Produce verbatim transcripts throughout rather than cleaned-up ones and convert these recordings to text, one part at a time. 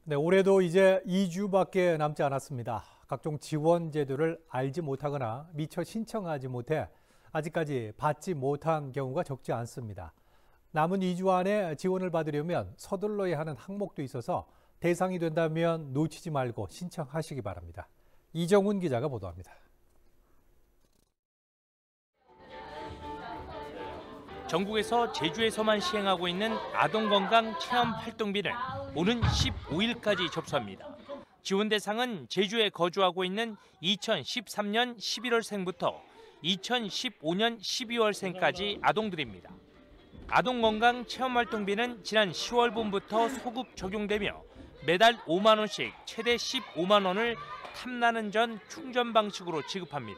네, 올해도 이제 이 주밖에 남지 않았습니다. 각종 지원 제도를 알지 못하거나 미처 신청하지 못해 아직까지 받지 못한 경우가 적지 않습니다. 남은 이 주 안에 지원을 받으려면 서둘러야 하는 항목도 있어서 대상이 된다면 놓치지 말고 신청하시기 바랍니다. 이정훈 기자가 보도합니다. 전국에서 제주에서만 시행하고 있는 아동건강 체험활동비는 오는 십오 일까지 접수합니다. 지원 대상은 제주에 거주하고 있는 이천십삼 년 십일월생부터 이천십오 년 십이월생까지 아동들입니다. 아동건강 체험활동비는 지난 시월분부터 소급 적용되며 매달 오만 원씩 최대 십오만 원을 탐나는 전 충전 방식으로 지급합니다.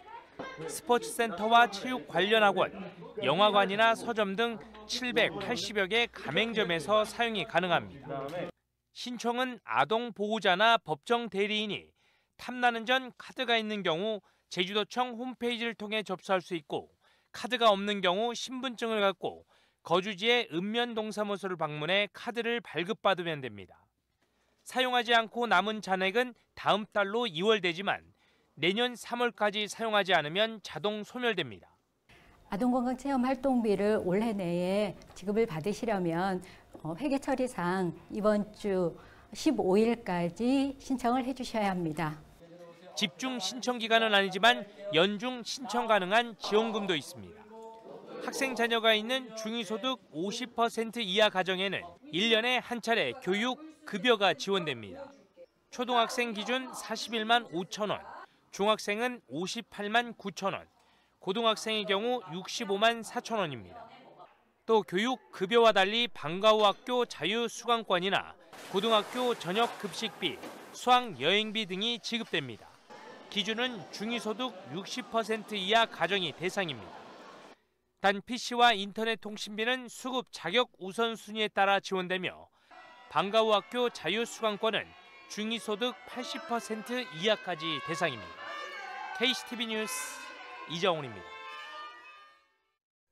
스포츠센터와 체육 관련 학원, 영화관이나 서점 등 칠백팔십여 개 가맹점에서 사용이 가능합니다. 신청은 아동 보호자나 법정 대리인이 탐나는 전 카드가 있는 경우 제주도청 홈페이지를 통해 접수할 수 있고, 카드가 없는 경우 신분증을 갖고 거주지의 읍면동사무소를 방문해 카드를 발급받으면 됩니다. 사용하지 않고 남은 잔액은 다음 달로 이월되지만 내년 삼월까지 사용하지 않으면 자동 소멸됩니다. 아동건강체험활동비를 올해 내에 지급을 받으시려면 회계 처리상 이번 주 십오 일까지 신청을 해주셔야 합니다. 집중 신청 기간은 아니지만 연중 신청 가능한 지원금도 있습니다. 학생 자녀가 있는 중위소득 오십 퍼센트 이하 가정에는 일 년에 한 차례 교육, 급여가 지원됩니다. 초등학생 기준 사십일만 오천 원, 중학생은 오십팔만 구천 원, 고등학생의 경우 육십오만 사천 원입니다. 또 교육, 급여와 달리 방과 후 학교 자유수강권이나 고등학교 저녁 급식비, 수학 여행비 등이 지급됩니다. 기준은 중위소득 육십 퍼센트 이하 가정이 대상입니다. 단 피씨와 인터넷 통신비는 수급 자격 우선순위에 따라 지원되며 방과 후 학교 자유수강권은 중위소득 팔십 퍼센트 이하까지 대상입니다. 케이씨티비 뉴스 이정훈입니다.